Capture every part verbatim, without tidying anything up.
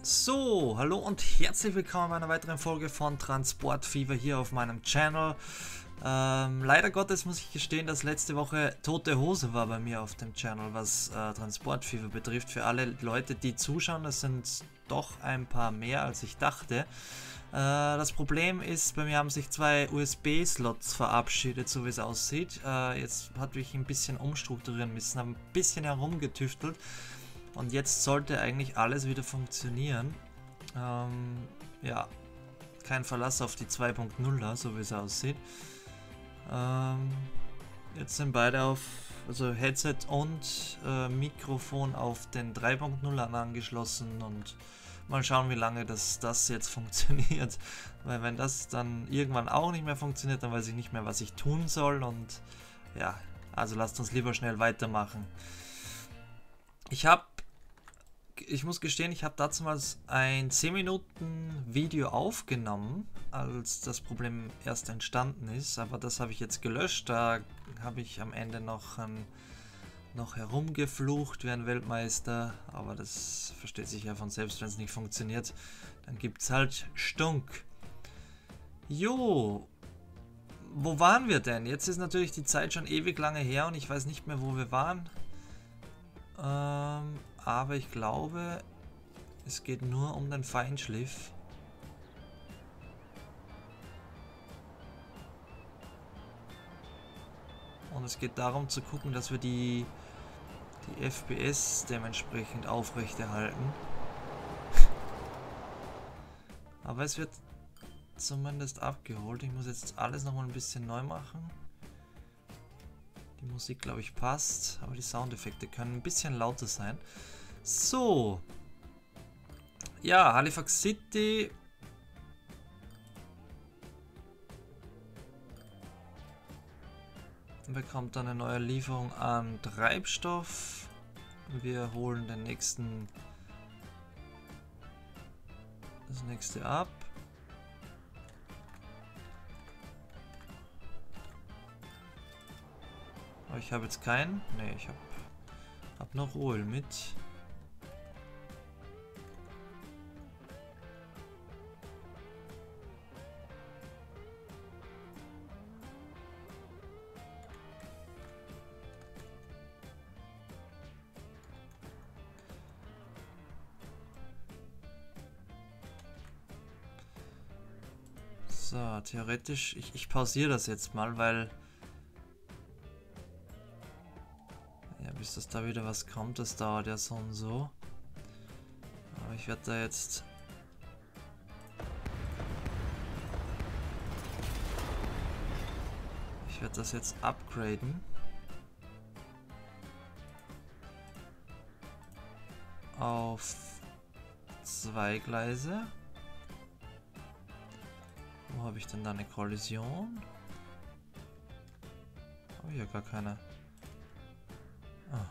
So, hallo und herzlich willkommen bei einer weiteren Folge von Transport Fever hier auf meinem Channel. Ähm, leider Gottes muss ich gestehen, dass letzte Woche tote Hose war bei mir auf dem Channel, was äh, Transport Fever betrifft. Für alle Leute, die zuschauen, das sind doch ein paar mehr, als ich dachte. Äh, das Problem ist, bei mir haben sich zwei U S B-Slots verabschiedet, so wie es aussieht. Äh, jetzt hatte ich ein bisschen umstrukturieren müssen, habe ein bisschen herumgetüftelt. Und jetzt sollte eigentlich alles wieder funktionieren. Ähm, ja, kein Verlass auf die zwei Punkt nuller, so wie es aussieht. Ähm, jetzt sind beide auf, also Headset und äh, Mikrofon auf den drei Punkt null angeschlossen und mal schauen, wie lange das, das jetzt funktioniert. Weil wenn das dann irgendwann auch nicht mehr funktioniert, dann weiß ich nicht mehr, was ich tun soll. Und ja, also lasst uns lieber schnell weitermachen. Ich habe Ich muss gestehen, ich habe damals ein zehn Minuten Video aufgenommen, als das Problem erst entstanden ist, aber das habe ich jetzt gelöscht. Da habe ich am Ende noch, ein, noch herumgeflucht wie ein Weltmeister, aber das versteht sich ja von selbst, wenn es nicht funktioniert. Dann gibt es halt Stunk. Jo, wo waren wir denn? Jetzt ist natürlich die Zeit schon ewig lange her und ich weiß nicht mehr, wo wir waren. Ähm, aber ich glaube, es geht nur um den Feinschliff. Und es geht darum zu gucken, dass wir die, die F P S dementsprechend aufrechterhalten. Aber es wird zumindest abgeholt. Ich muss jetzt alles nochmal ein bisschen neu machen. Die Musik, glaube ich, passt, aber die Soundeffekte können ein bisschen lauter sein. So. Ja, Halifax City. Bekommt dann eine neue Lieferung an Treibstoff. Wir holen den nächsten, das nächste ab. Aber ich habe jetzt keinen. Ne, ich habe hab noch Öl mit. So, theoretisch, ich, ich pausiere das jetzt mal, weil ja, bis das da wieder was kommt, das dauert ja so und so. Aber ich werde da jetzt ich werde das jetzt upgraden auf zwei Gleise. Wo habe ich denn da eine Kollision? Habe ich ja gar keine. Ah.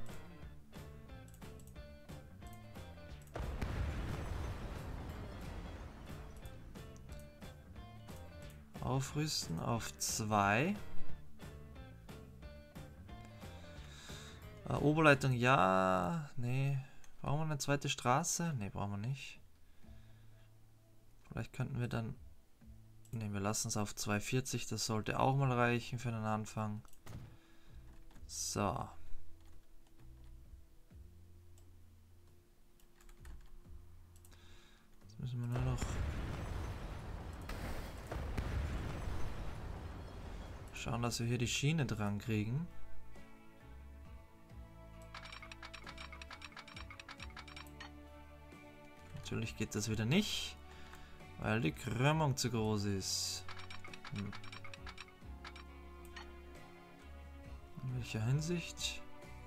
Aufrüsten auf zwei. Äh, Oberleitung ja. Nee. Brauchen wir eine zweite Straße? Nee, brauchen wir nicht. Vielleicht könnten wir dann. Ne, wir lassen es auf zweihundertvierzig, das sollte auch mal reichen für den Anfang. So. Jetzt müssen wir nur noch schauen, dass wir hier die Schiene dran kriegen. Natürlich geht das wieder nicht, weil die Krümmung zu groß ist. Hm. In welcher Hinsicht?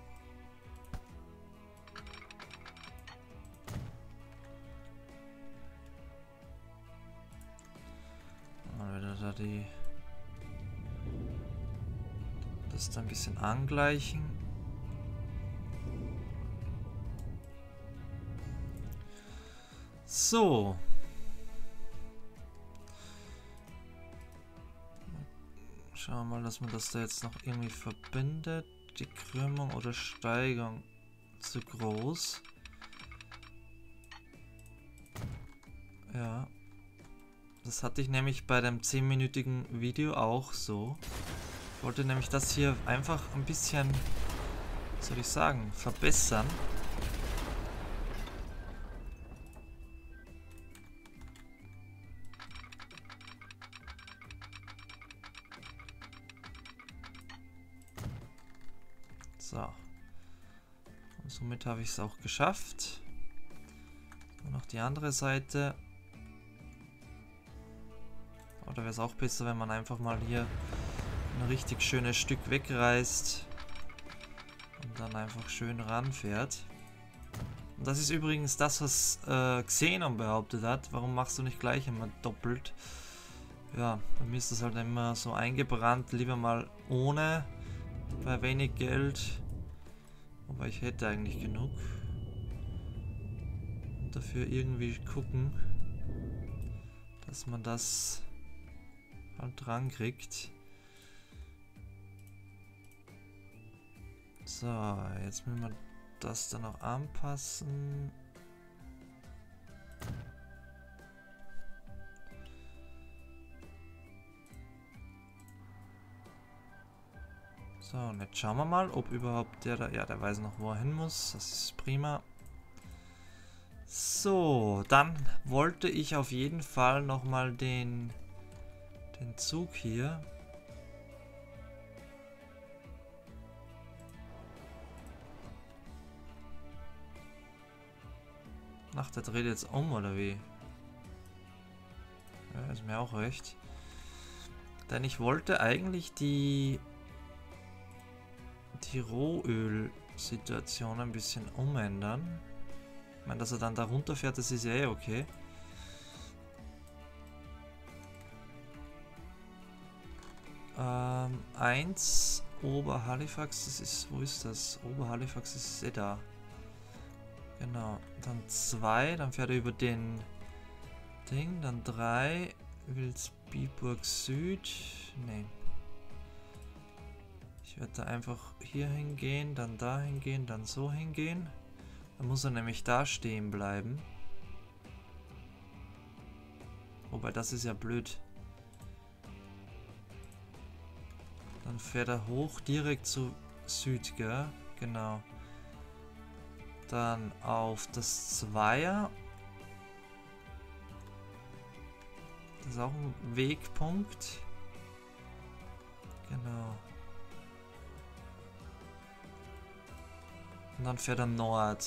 Mal wieder da die das da ein bisschen angleichen. So. Schauen wir mal, dass man das da jetzt noch irgendwie verbindet. Die Krümmung oder Steigung zu groß. Ja. Das hatte ich nämlich bei dem zehnminütigen Video auch so. Ich wollte nämlich das hier einfach ein bisschen, was soll ich sagen, verbessern. So. Und somit habe ich es auch geschafft. Und noch die andere Seite. Oder wäre es auch besser, wenn man einfach mal hier ein richtig schönes Stück wegreißt und dann einfach schön ranfährt. Und das ist übrigens das, was äh, Xenon behauptet hat. Warum machst du nicht gleich immer doppelt? Ja, bei mir ist das halt immer so eingebrannt. Lieber mal ohne, bei wenig Geld. Aber ich hätte eigentlich genug. Und dafür irgendwie gucken, dass man das halt dran kriegt. So, jetzt müssen wir das dann noch anpassen. So, und jetzt schauen wir mal, ob überhaupt der da... Ja, der weiß noch, wo er hin muss. Das ist prima. So, dann wollte ich auf jeden Fall nochmal den, den Zug hier... Ach, der dreht jetzt um, oder wie? Ja, ist mir auch recht. Denn ich wollte eigentlich die... die Rohöl-Situation ein bisschen umändern. Ich meine, dass er dann da runterfährt, das ist ja eh okay. Ähm, eins, Oberhalifax, das ist, wo ist das? Oberhalifax ist eh da. Genau, dann zwei, dann fährt er über den Ding, dann drei, Wilsbiburg Süd, nee. Ich werde da einfach hier hingehen, dann da hingehen, dann so hingehen. Dann muss er nämlich da stehen bleiben. Wobei, das ist ja blöd. Dann fährt er hoch direkt zu Süd, gell? Genau. Dann auf das Zweier. Das ist auch ein Wegpunkt. Genau. Und dann fährt er Nord.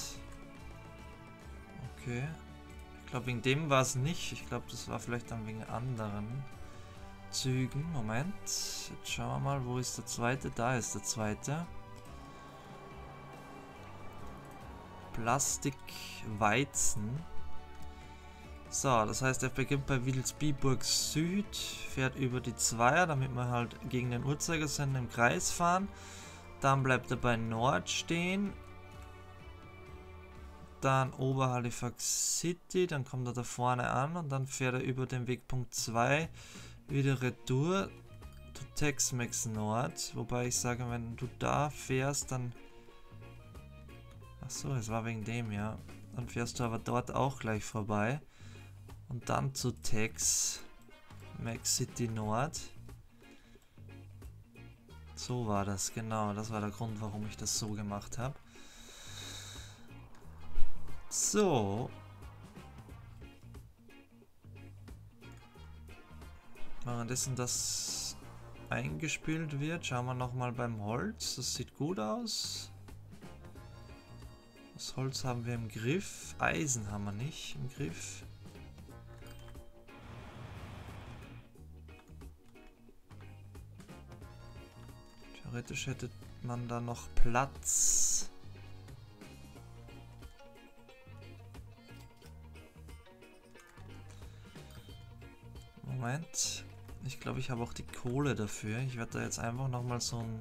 Okay. Ich glaube, wegen dem war es nicht. Ich glaube, das war vielleicht dann wegen anderen Zügen. Moment. Jetzt schauen wir mal, wo ist der zweite? Da ist der zweite. Plastikweizen. So, das heißt, er beginnt bei Wilsbiburg Süd, fährt über die Zweier, damit wir halt gegen den Uhrzeigersinn im Kreis fahren. Dann bleibt er bei Nord stehen. Dann Oberhalifax City, dann kommt er da vorne an und dann fährt er über den Wegpunkt zwei wieder retour zu Tex-Mex Nord. Wobei ich sage, wenn du da fährst, dann... Achso, es war wegen dem, ja. Dann fährst du aber dort auch gleich vorbei. Und dann zu Tex-Mex City Nord. So war das, genau. Das war der Grund, warum ich das so gemacht habe. So. Währenddessen das eingespielt wird, schauen wir nochmal beim Holz. Das sieht gut aus. Das Holz haben wir im Griff. Eisen haben wir nicht im Griff. Theoretisch hätte man da noch Platz. Moment. Ich glaube, ich habe auch die Kohle dafür. Ich werde da jetzt einfach nochmal so einen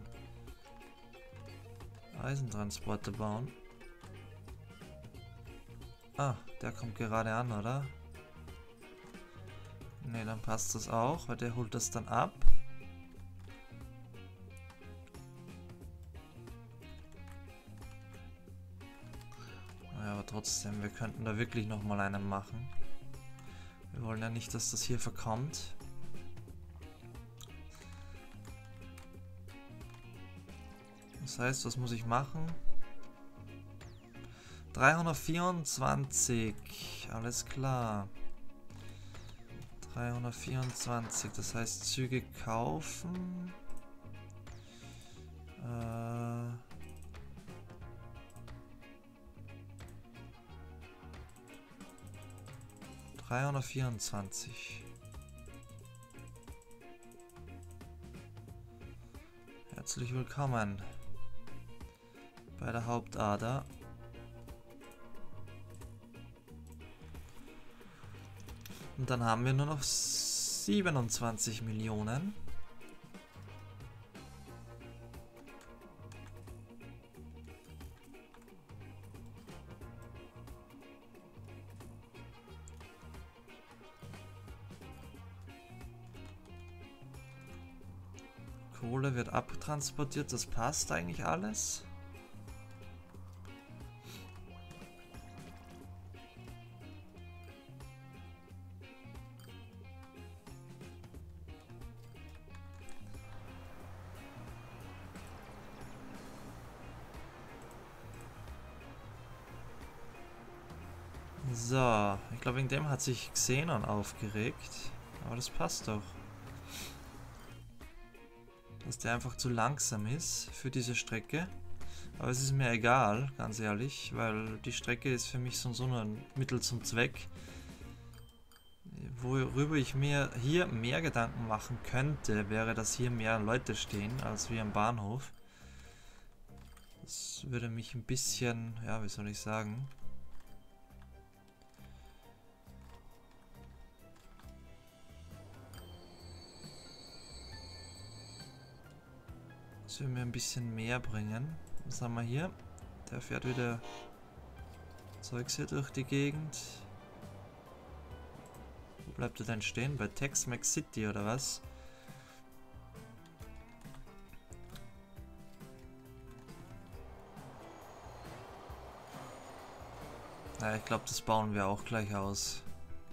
Eisentransporter bauen. Ah, der kommt gerade an, oder? Ne, dann passt das auch, weil der holt das dann ab. Ja, aber trotzdem, wir könnten da wirklich nochmal einen machen. Wir wollen ja nicht, dass das hier verkommt. Das heißt, was muss ich machen? dreihundertvierundzwanzig, alles klar. dreihundertvierundzwanzig, das heißt Züge kaufen. Äh dreihundertvierundzwanzig. Herzlich willkommen bei der Hauptader. Und dann haben wir nur noch siebenundzwanzig Millionen. Kohle wird abtransportiert, das passt eigentlich alles. So, ich glaube, wegen dem hat sich Xenon aufgeregt. Aber das passt doch. Dass der einfach zu langsam ist für diese Strecke. Aber es ist mir egal, ganz ehrlich, weil die Strecke ist für mich so, so nur ein Mittel zum Zweck. Worüber ich mir hier mehr Gedanken machen könnte, wäre, dass hier mehr Leute stehen als wie am Bahnhof. Das würde mich ein bisschen, ja, wie soll ich sagen... Das will mir ein bisschen mehr bringen. Was haben wir hier? Der fährt wieder Zeugs hier durch die Gegend. Wo bleibt er denn stehen? Bei Tex-Mex City oder was? Na, ich glaube, das bauen wir auch gleich aus.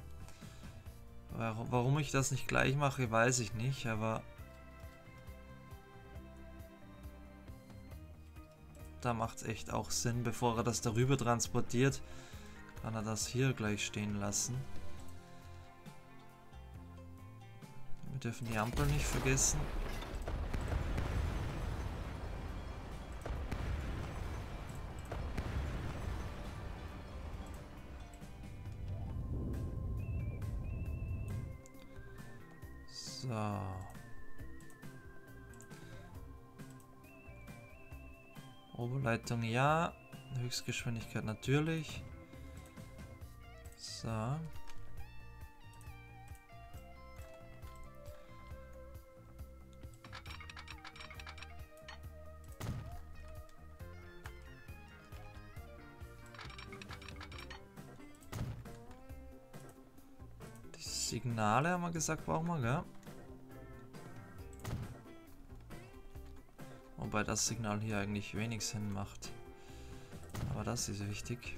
Warum ich das nicht gleich mache, weiß ich nicht, aber... Da macht es echt auch Sinn, bevor er das darüber transportiert, kann er das hier gleich stehen lassen. Wir dürfen die Ampel nicht vergessen. So. Oberleitung ja, Höchstgeschwindigkeit natürlich. So. Die Signale haben wir gesagt, brauchen wir, gell? Wobei das Signal hier eigentlich wenig Sinn macht. Aber das ist wichtig.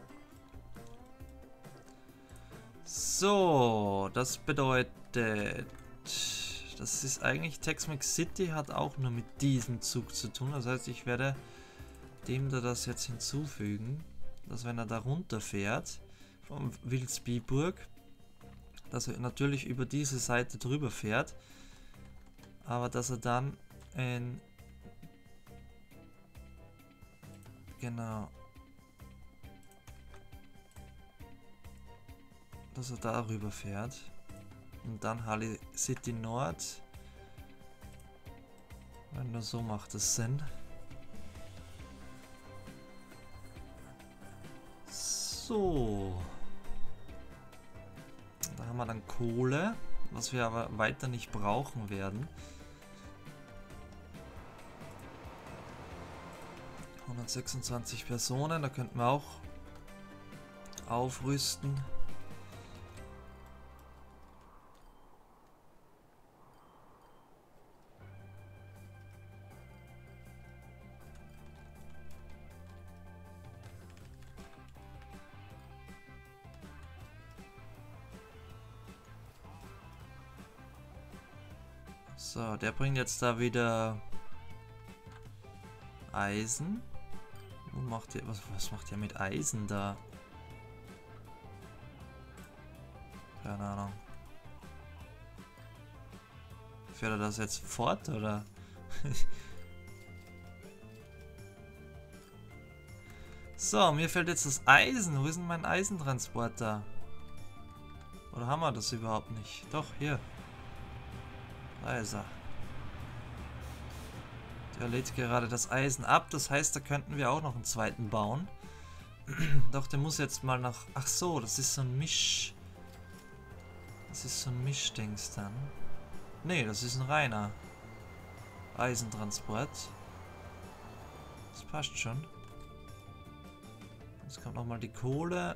So, das bedeutet, das ist eigentlich Tex-Mex City, hat auch nur mit diesem Zug zu tun. Das heißt, ich werde dem da das jetzt hinzufügen, dass wenn er da runterfährt vom Wilsbiburg, dass er natürlich über diese Seite drüber fährt, aber dass er dann in Genau. Dass er darüber fährt. Und dann Halle City Nord. Wenn nur so macht es Sinn. So. Da haben wir dann Kohle, was wir aber weiter nicht brauchen werden. hundertsechsundzwanzig Personen, da könnten wir auch aufrüsten. So, der bringt jetzt da wieder Eisen. Wo macht der, was, was macht der mit Eisen da? Keine Ahnung. Fährt er das jetzt fort, oder? So, mir fällt jetzt das Eisen. Wo ist denn mein Eisentransporter? Oder haben wir das überhaupt nicht? Doch, hier. Da ist er. Der lädt gerade das Eisen ab. Das heißt, da könnten wir auch noch einen zweiten bauen. Doch, der muss jetzt mal nach... Ach so, das ist so ein Misch... Das ist so ein Mischdings dann. Nee, das ist ein reiner Eisentransport. Das passt schon. Jetzt kommt nochmal die Kohle.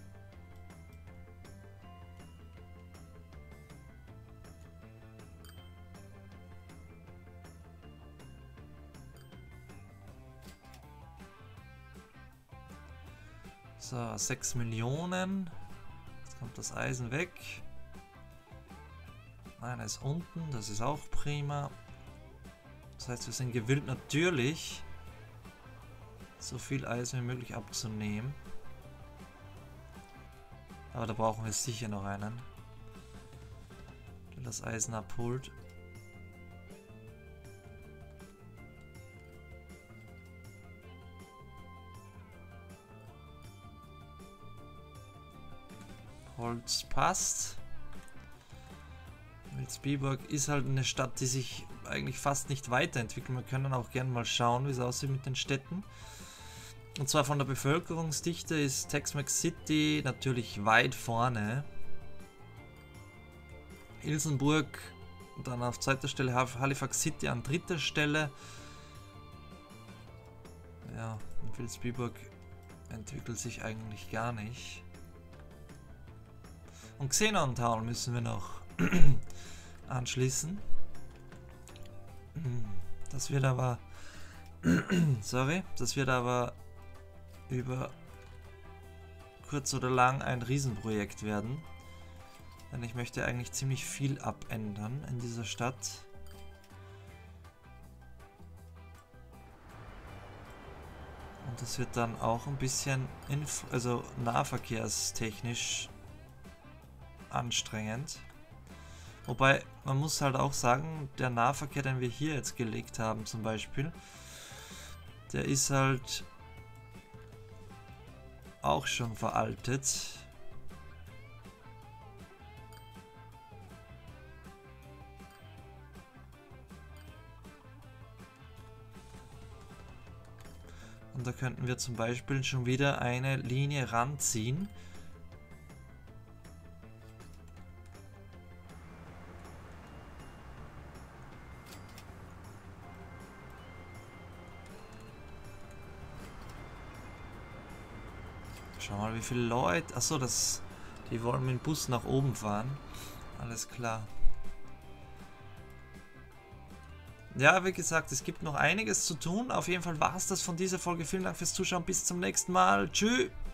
So, sechs Millionen. Jetzt kommt das Eisen weg. Nein, er ist unten, das ist auch prima. Das heißt, wir sind gewillt natürlich, so viel Eisen wie möglich abzunehmen. Aber da brauchen wir sicher noch einen, der das Eisen abholt. Holz passt. Vilsbiburg ist halt eine Stadt, die sich eigentlich fast nicht weiterentwickelt. Wir können auch gerne mal schauen, wie es aussieht mit den Städten. Und zwar von der Bevölkerungsdichte ist Tex-Mex City natürlich weit vorne. Ilsenburg dann auf zweiter Stelle, Halifax City an dritter Stelle. Ja, und Vilsbiburg entwickelt sich eigentlich gar nicht. Und Xenon Town müssen wir noch anschließen. Das wird aber sorry, das wird aber über kurz oder lang ein Riesenprojekt werden. Denn ich möchte eigentlich ziemlich viel abändern in dieser Stadt. Und das wird dann auch ein bisschen Inf- also nahverkehrstechnisch anstrengend. Wobei, man muss halt auch sagen, der Nahverkehr, den wir hier jetzt gelegt haben zum Beispiel, der ist halt auch schon veraltet. Und da könnten wir zum Beispiel schon wieder eine Linie ranziehen. Schau mal, wie viele Leute... Achso, das... Die wollen mit dem Bus nach oben fahren. Alles klar. Ja, wie gesagt, es gibt noch einiges zu tun. Auf jeden Fall war es das von dieser Folge. Vielen Dank fürs Zuschauen. Bis zum nächsten Mal. Tschüss.